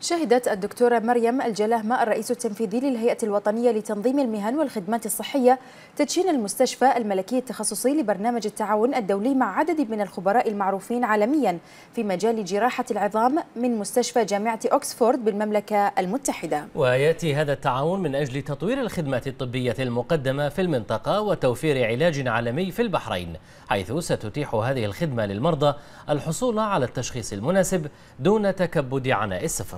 شهدت الدكتورة مريم الجلاهمة الرئيس التنفيذي للهيئة الوطنية لتنظيم المهن والخدمات الصحية تدشين المستشفى الملكي التخصصي لبرنامج التعاون الدولي مع عدد من الخبراء المعروفين عالميا في مجال جراحة العظام من مستشفى جامعة أوكسفورد بالمملكة المتحدة. ويأتي هذا التعاون من أجل تطوير الخدمات الطبية المقدمة في المنطقة وتوفير علاج عالمي في البحرين، حيث ستتيح هذه الخدمة للمرضى الحصول على التشخيص المناسب دون تكبد عناء السفر.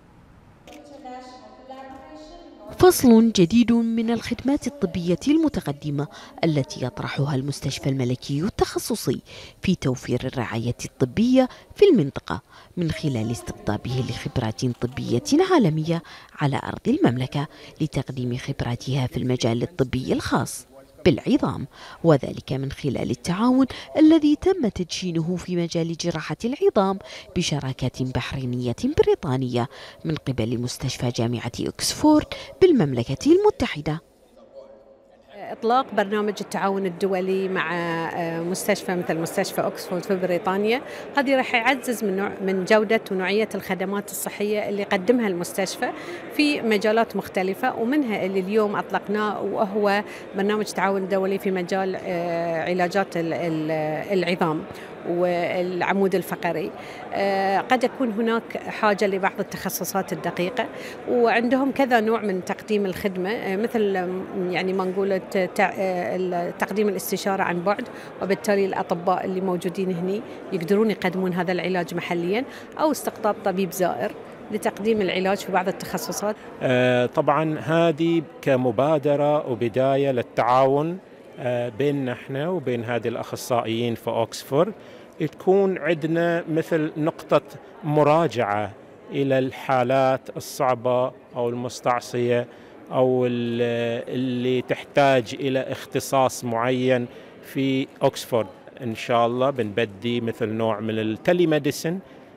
فصل جديد من الخدمات الطبية المتقدمة التي يطرحها المستشفى الملكي التخصصي في توفير الرعاية الطبية في المنطقة من خلال استقطابه لخبرات طبية عالمية على أرض المملكة لتقديم خبراتها في المجال الطبي الخاص بالعظام، وذلك من خلال التعاون الذي تم تدشينه في مجال جراحة العظام بشراكة بحرينية بريطانية من قبل مستشفى جامعة أوكسفورد بالمملكة المتحدة. إطلاق برنامج التعاون الدولي مع مستشفى مثل مستشفى أوكسفورد في بريطانيا، هذه راح يعزز من جودة ونوعية الخدمات الصحية اللي يقدمها المستشفى في مجالات مختلفة، ومنها اللي اليوم أطلقناه وهو برنامج تعاون دولي في مجال علاجات العظام والعمود الفقري. قد يكون هناك حاجة لبعض التخصصات الدقيقة، وعندهم كذا نوع من تقديم الخدمة، مثل يعني ما نقول تقديم الاستشارة عن بعد، وبالتالي الأطباء اللي موجودين هنا يقدرون يقدمون هذا العلاج محليا، أو استقطاب طبيب زائر لتقديم العلاج في بعض التخصصات. طبعا هذه كمبادرة وبداية للتعاون بيننا احنا وبين هذه الأخصائيين في أوكسفورد، تكون عندنا مثل نقطة مراجعة إلى الحالات الصعبة أو المستعصية أو اللي تحتاج إلى اختصاص معين في أوكسفورد. إن شاء الله بنبدي مثل نوع من التلي ميديسن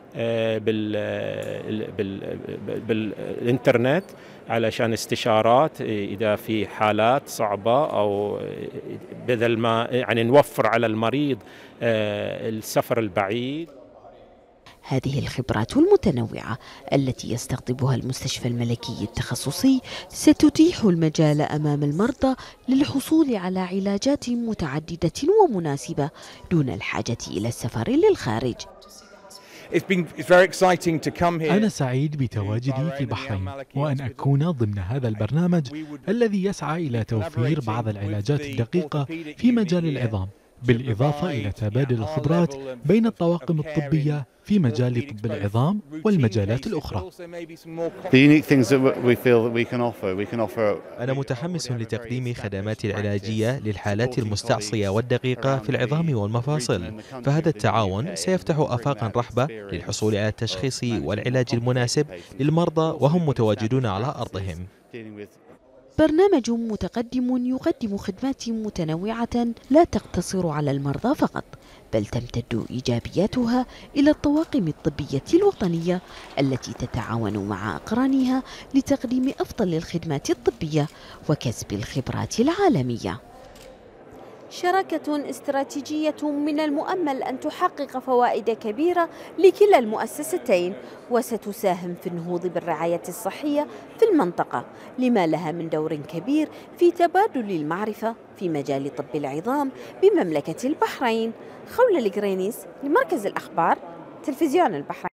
بالإنترنت علشان استشارات إذا في حالات صعبة، أو بدل ما يعني نوفر على المريض السفر البعيد. هذه الخبرات المتنوعة التي يستقطبها المستشفى الملكي التخصصي ستتيح المجال أمام المرضى للحصول على علاجات متعددة ومناسبة دون الحاجة إلى السفر للخارج. أنا سعيد بتواجدي في البحرين وأن أكون ضمن هذا البرنامج الذي يسعى إلى توفير بعض العلاجات الدقيقة في مجال العظام، بالإضافة إلى تبادل الخبرات بين الطواقم الطبية في مجال طب العظام والمجالات الأخرى. أنا متحمس لتقديم خدمات العلاجية للحالات المستعصية والدقيقة في العظام والمفاصل، فهذا التعاون سيفتح آفاقا رحبة للحصول على التشخيص والعلاج المناسب للمرضى وهم متواجدون على أرضهم. برنامج متقدم يقدم خدمات متنوعة لا تقتصر على المرضى فقط، بل تمتد إيجابياتها إلى الطواقم الطبية الوطنية التي تتعاون مع أقرانها لتقديم أفضل الخدمات الطبية وكسب الخبرات العالمية. شراكة استراتيجية من المؤمل أن تحقق فوائد كبيرة لكلا المؤسستين، وستساهم في النهوض بالرعاية الصحية في المنطقة، لما لها من دور كبير في تبادل المعرفة في مجال طب العظام بمملكة البحرين. خولة القرينيس لمركز الأخبار تلفزيون البحرين.